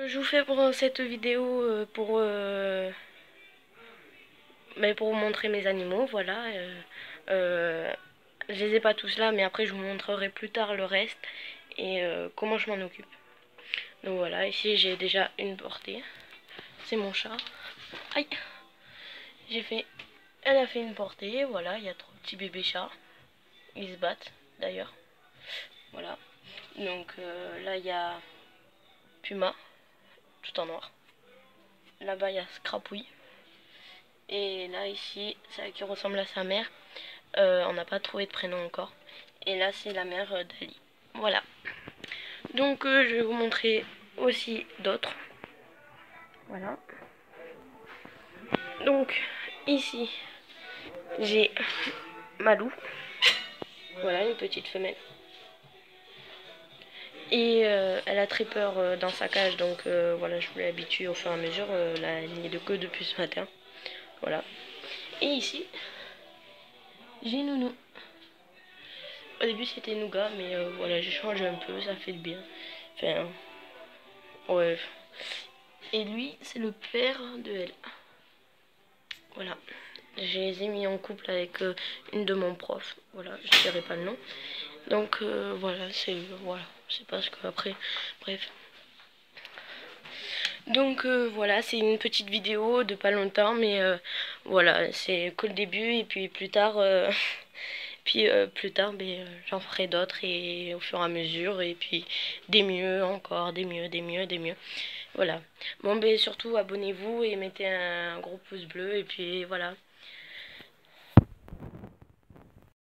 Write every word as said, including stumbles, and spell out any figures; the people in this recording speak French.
Je vous fais pour cette vidéo euh, pour, euh, mais pour vous montrer mes animaux, voilà. Euh, euh, je les ai pas tous là, mais après je vous montrerai plus tard le reste et euh, comment je m'en occupe. Donc voilà, ici j'ai déjà une portée. C'est mon chat. Aïe, j'ai fait, elle a fait une portée. Voilà, il y a trois petits bébés chats. Ils se battent d'ailleurs. Voilà. Donc euh, là il y a Puma, tout en noir. Là-bas il y a Scrapouille. Et là ici, celle qui ressemble à sa mère. Euh, on n'a pas trouvé de prénom encore. Et là c'est la mère euh, d'Ali. Voilà. Donc euh, je vais vous montrer aussi d'autres. Voilà. Donc ici j'ai Malou. Voilà, une petite femelle. Et euh, elle a très peur euh, dans sa cage, donc euh, voilà, je voulais habituer au fur et à mesure. Euh, là, elle n'y est de que depuis ce matin. Voilà. Et ici, j'ai Nounou. Au début c'était Nougat, mais euh, voilà, j'ai changé un peu, ça fait du bien. Enfin, ouais. Et lui, c'est le père de elle. Voilà. Je les ai mis en couple avec euh, une de mon prof. Voilà, je ne dirai pas le nom. Donc euh, voilà, c'est voilà, c'est parce que après, bref. Donc euh, voilà, c'est une petite vidéo de pas longtemps, mais euh, voilà, c'est que le début et puis plus tard, euh, puis euh, plus tard, ben, euh, j'en ferai d'autres et au fur et à mesure et puis des mieux encore, des mieux, des mieux, des mieux. Voilà. Bon ben surtout abonnez-vous et mettez un gros pouce bleu et puis voilà.